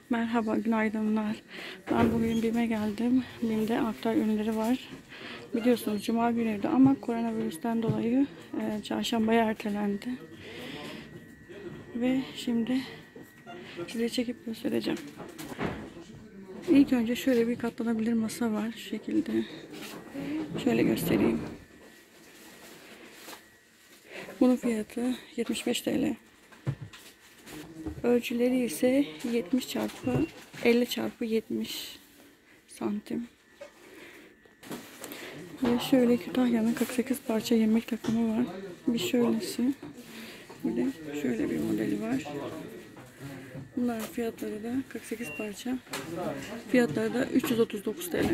Merhaba, günaydınlar. Ben bugün BİM'e geldim. BİM'de aktar ürünleri var. Biliyorsunuz Cuma günüydü ama koronavirüsten dolayı çarşambaya ertelendi. Ve şimdi size çekip göstereceğim. İlk önce şöyle bir katlanabilir masa var. Şu şekilde. Şöyle göstereyim. Bunun fiyatı 75 TL. Ölçüleri ise 70 çarpı 50 çarpı 70 santim. Ve şöyle Kütahya'nın 48 parça yemek takımı var. Bir şöylesi. Bir de şöyle bir modeli var. Bunların fiyatları da 48 parça. Fiyatları da 339 TL.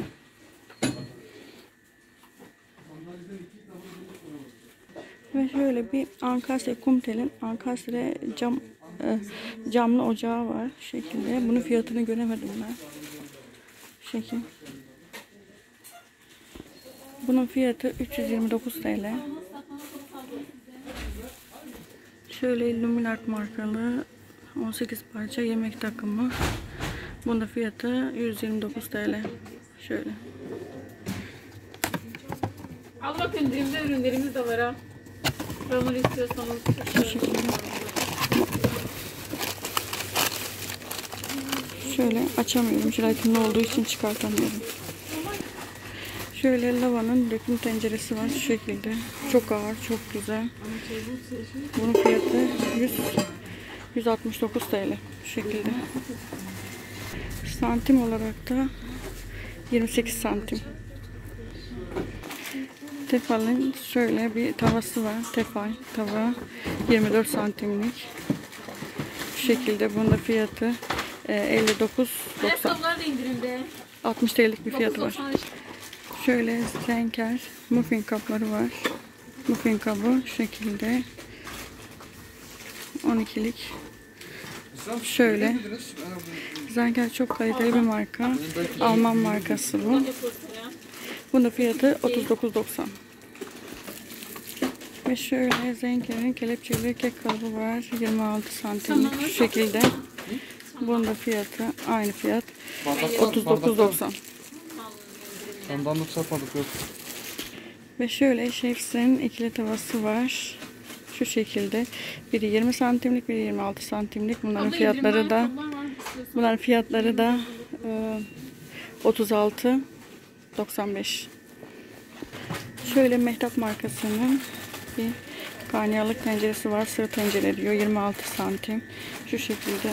Ve şöyle bir Ankastre Kumtel'in Ankastre camlı ocağı var. Şu şekilde. Bunun fiyatını göremedim ben. Şu şekil. Bunun fiyatı 329 TL. Şöyle Luminart markalı 18 parça yemek takımı. Bunun da fiyatı 129 TL. Şöyle. Al bak, indirimde ürünlerimiz de var ha. Onları istiyorsanız. Şöyle açamıyorum. Jelatinli olduğu için çıkartamıyorum. Şöyle lavanın döküm tenceresi var şu şekilde. Çok ağır, çok güzel. Bunun fiyatı 169 TL şu şekilde. Santim olarak da 28 santim. Tefal'in şöyle bir tavası var. Tefal tava 24 santimlik. Şu şekilde bunun da fiyatı 59.90. Ayakkabılar da indirimde. 60 TL'lik bir fiyatı var. Şöyle Zenker muffin kapları var. Muffin kabı şu şekilde 12'lik. Şöyle Zenker çok kaliteli bir marka. Alman markası bu. Bunun fiyatı 39.90. Ve şöyle Zenker'in kelepçeli kek kalıbı var. 26 santimlik şu şekilde. Bunun da fiyatı aynı fiyat. 39.90. Ondan satmadık yok. Ve şöyle Şefs'in ikili tavası var. Şu şekilde. Biri 20 santimlik, biri 26 santimlik. Bunların fiyatları da 36.95. Şöyle Mehtap markasının bir karnıyarık tenceresi var. Sığ tencere diyor. 26 santim. Şu şekilde.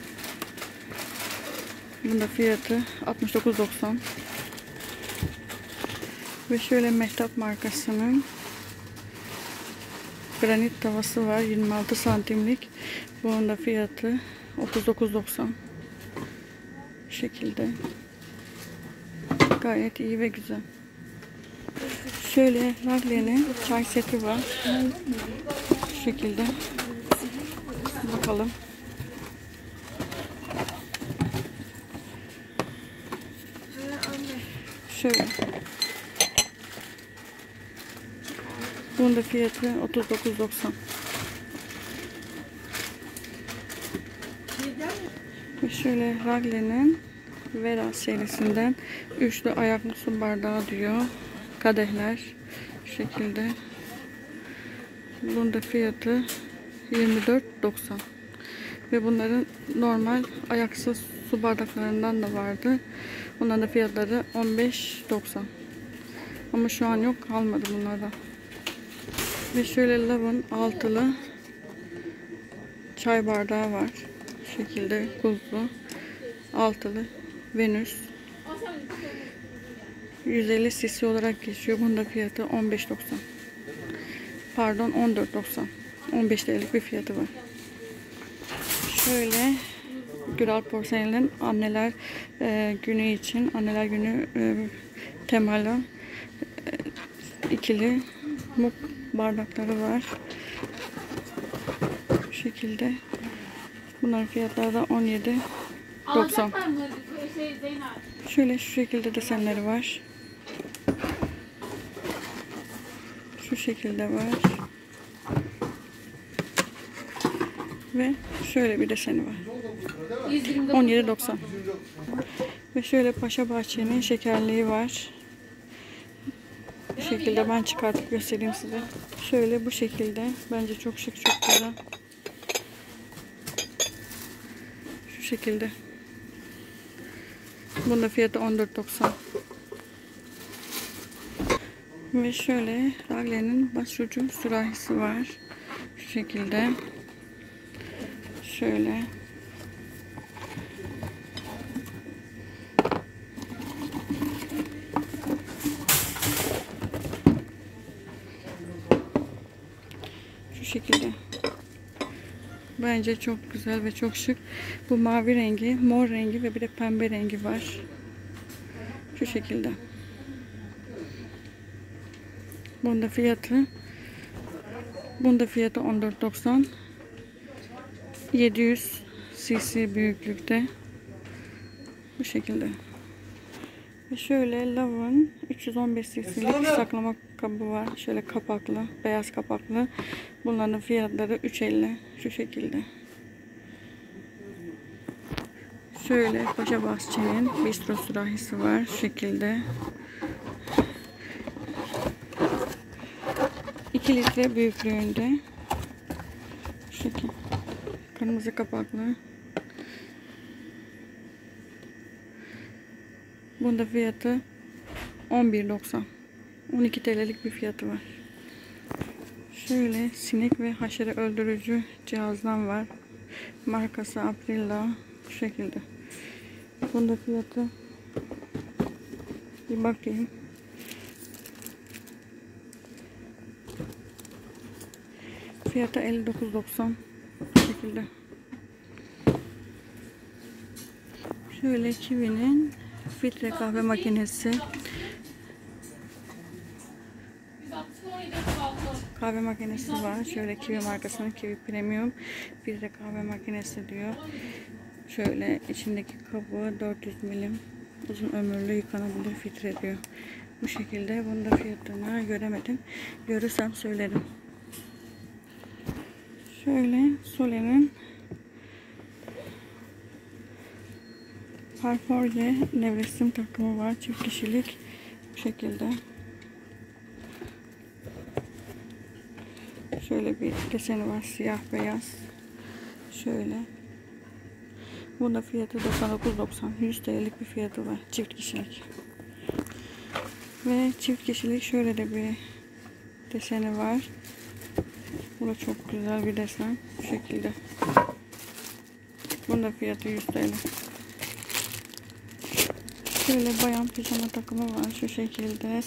Bunun da fiyatı 69.90. Ve şöyle Mehtap markasının granit tavası var. 26 santimlik. Bunun da fiyatı 39.90. Bu şekilde. Gayet iyi ve güzel. Şöyle Raglia'nın çay seti var. Şu şekilde. Bakalım. Şöyle. Bunun da fiyatı 39.90. Ve şöyle Raglia'nın Vera serisinden üçlü ayaklı su bardağı diyor. Kadehler şu şekilde. Bunun da fiyatı 24.90. Ve bunların normal ayaksız su bardaklarından da vardı. Bunların da fiyatları 15.90. Ama şu an yok, kalmadı bunlardan. Ve şöyle Love'ın altılı çay bardağı var. Şu şekilde kulplu altılı Venüs. 150 cc olarak geçiyor. Bunun da fiyatı 15.90. Pardon, 14.90. 15 TL'lik bir fiyatı var. Şöyle Güral Porselen'in anneler günü için, anneler günü temalı ikili muk bardakları var. Bu şekilde. Bunların fiyatları da 17.90. Şöyle şu şekilde desenleri var. Şu şekilde var. Ve şöyle bir deseni var. İzdirimde 17.90. Ve şöyle Paşa Bahçe'nin şekerliği var. Bu şekilde ben çıkartıp göstereyim size. Şöyle bu şekilde. Bence çok şık, çok güzel. Şu şekilde. Bunun da fiyatı 14.90. Ve şöyle Ragle'nin başucu sürahisi var. Şu şekilde. Şöyle. Şu şekilde. Bence çok güzel ve çok şık. Bu mavi rengi, mor rengi ve bir de pembe rengi var. Şu şekilde. Bunda fiyatı 14.90. 700 cc büyüklükte. Bu şekilde. Ve şöyle Love'ın 315 cc'lik saklama kabı var. Şöyle kapaklı, beyaz kapaklı. Bunların fiyatları 3.50. Şu şekilde. Şöyle Paşa Bahçe'nin bistro sürahisi var. Şu şekilde. 2 litre büyüklüğünde. Şu şekilde. Kırmızı kapaklı. Bunda fiyatı 11.90. 12 TL'lik bir fiyatı var. Şöyle sinek ve haşere öldürücü cihazdan var. Markası Aprilla. Bu şekilde. Bunda fiyatı bir bakayım. Fiyatı 59.90. Bu şekilde. Şöyle Kiwi'nin filtre kahve makinesi. Kahve makinesi var. Şöyle Kiwi markasının Kiwi Premium filtre kahve makinesi diyor. Şöyle içindeki kabı 400 milim uzun ömürlü yıkanabilir filtre diyor. Bu şekilde. Bunun da fiyatını göremedim. Görürsem söylerim. Şöyle Sole'nin Parforce nevresim takımı var. Çift kişilik. Bu şekilde. Şöyle bir deseni var. Siyah beyaz. Şöyle. Bunda fiyatı 99.90. 100 TL'lik bir fiyatı var. Çift kişilik. Ve çift kişilik şöyle de bir deseni var. Bu da çok güzel bir desen. Bu şekilde. Bunda fiyatı 100 TL. Şöyle bayan pijama takımı var. Şu şekilde.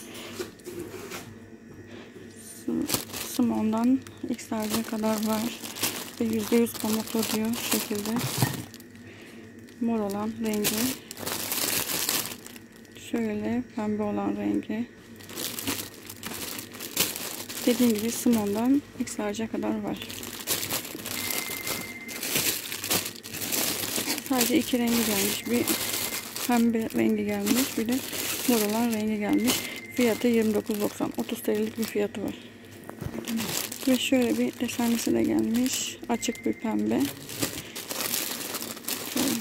Smon'dan XL'ye kadar var. Ve %100 pamuklu diyor. Şu şekilde. Mor olan rengi. Şöyle pembe olan rengi. Dediğim gibi Smon'dan XL'ye kadar var. Sadece iki rengi gelmiş. Bir pembe rengi gelmiş. Bir de mor olan rengi gelmiş. Fiyatı 29.90. 30 TL'lik bir fiyatı var. Ve şöyle bir desenlisi de gelmiş. Açık bir pembe. Şöyle.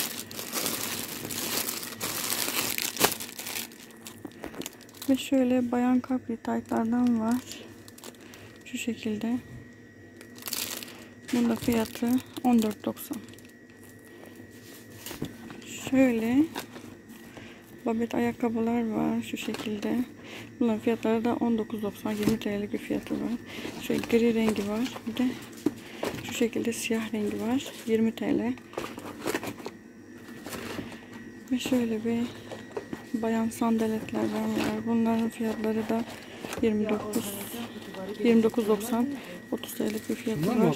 Ve şöyle bayan kapri taytlardan var. Şu şekilde. Bunun da fiyatı 14.90. Şöyle babet ayakkabılar var. Şu şekilde. Bunların fiyatları da 19.90. 20 TL'lik bir fiyatı var. Şöyle gri rengi var. Bir de şu şekilde siyah rengi var. 20 TL. Ve şöyle bir bayan sandaletlerden var. Bunların fiyatları da 29.90. 30 TL'lik bir fiyatı var.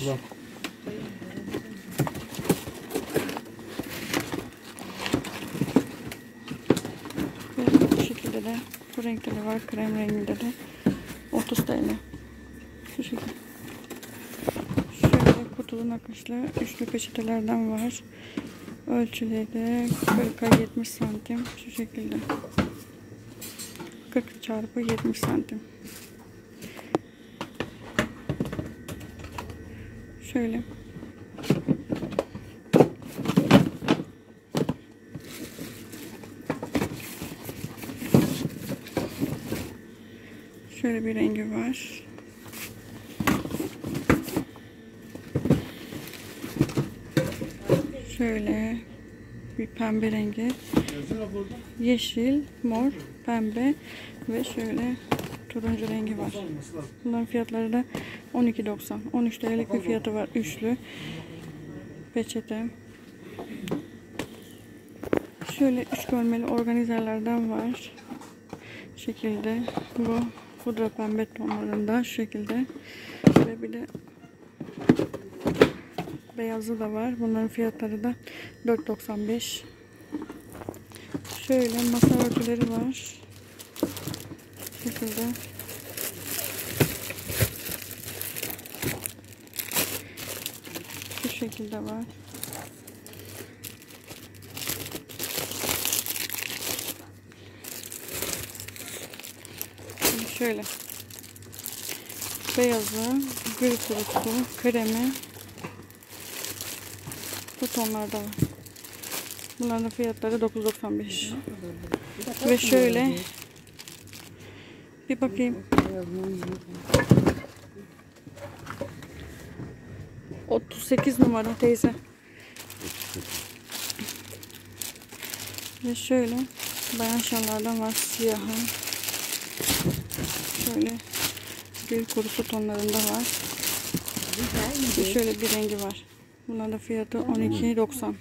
Ve bu şekilde de bu renkte de var. Krem renginde de 30 TL. Şu şekilde. Şöyle kutulu nakışlı üçlü peçetelerden var. Ölçüleri de 40'a 70 santim. Şu şekilde. 40 çarpı 70 santim. Şöyle. Şöyle bir rengi var. Şöyle bir pembe rengi. Yeşil, mor, pembe ve şöyle turuncu rengi var. Bunların fiyatları da 12.90. 13 TL'lik bir fiyatı var. Üçlü peçete. Şöyle üç bölmeli organizerlerden var. Bu şekilde. Bu pudra pembe tonlarında şu şekilde. Ve bir de beyazı da var. Bunların fiyatları da 4.95. Şöyle masa örtüleri var. Bu şekilde. Şu şekilde var. Şimdi şöyle. Beyazı, gri kurusu, kremi bu tonlarda var. Bunların da fiyatları 9.95. Ve şöyle bir bakayım. 38 numara teyze. Ve şöyle bayan şallardan var, siyahı. Şöyle gül kurusu tonlarında var. Ve şöyle bir rengi var. Bunların da fiyatı 12.90.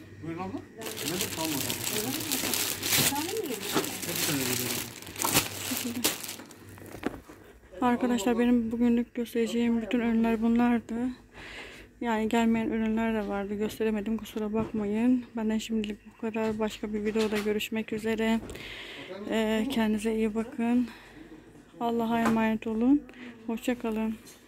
Arkadaşlar benim bugünlük göstereceğim bütün ürünler bunlardı. Yani gelmeyen ürünler de vardı. Gösteremedim. Kusura bakmayın. Benden şimdilik bu kadar. Başka bir videoda görüşmek üzere. Kendinize iyi bakın. Allah'a emanet olun. Hoşça kalın.